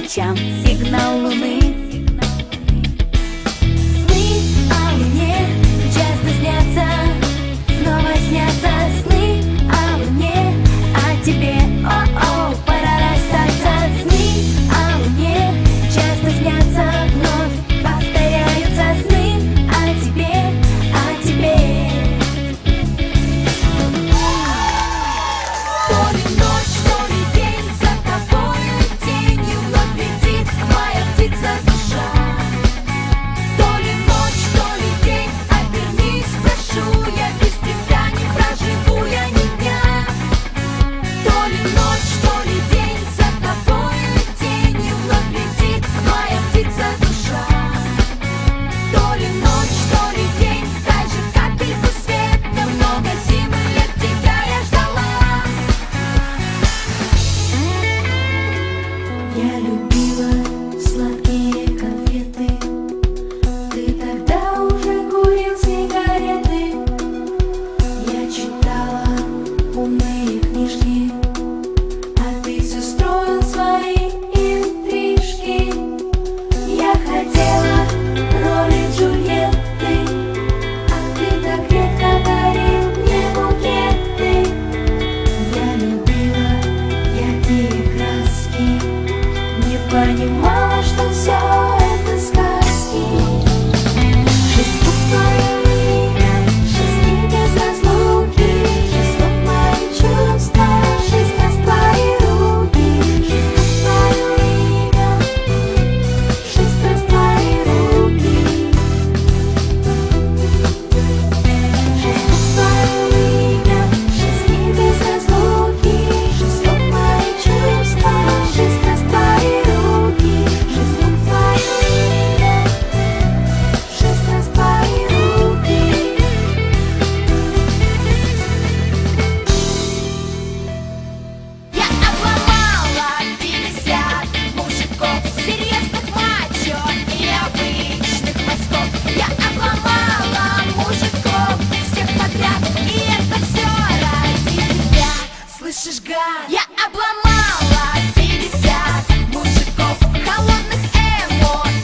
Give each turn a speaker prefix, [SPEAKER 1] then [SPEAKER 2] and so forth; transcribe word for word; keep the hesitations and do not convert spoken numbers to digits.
[SPEAKER 1] ночам сигнал луны. Сны о луне часто снятся, снова снятся сны о луне, о тебе, о-о, пора расстаться. Сны о луне часто снятся, вновь повторяются сны о тебе, о тебе. То ли ночь, то ли день, за тобою тенью вновь летит моя птица душа. То ли ночь, то ли день, обернись, прошу, я без тебя не проживу я ни дня. То ли ночь, то ли день, за тобою тенью вновь летит моя птица душа. То ли ночь, то ли день, дай же капельку света, много зим и лет тебя я ждала. Я любила сладкие конфеты, ты тогда уже курил сигареты. Я читала умные книжки, а ты все строил свои интрижки. Я хотела роли Джульетты, а ты так редко дарил мне букеты. Я любила яркие краски, не понимала, что все это сказки. Шесть букв твое имя, шесть дней без разлуки, шесть слов мои чувства, шесть раз твои руки. Шесть букв твое имя, шесть раз твои руки. Шесть букв твое имя, шесть дней без разлуки, шесть слов мои чувства, шесть раз твои руки. Шесть букв твое имя, шесть раз твои руки. Я обломала пятьдесят мужиков, серьезных мачо и обычных мазков. Я обломала мужиков всех подряд, и это все ради тебя, слышишь, гад? Я обломала пятьдесят мужиков, холодных эмо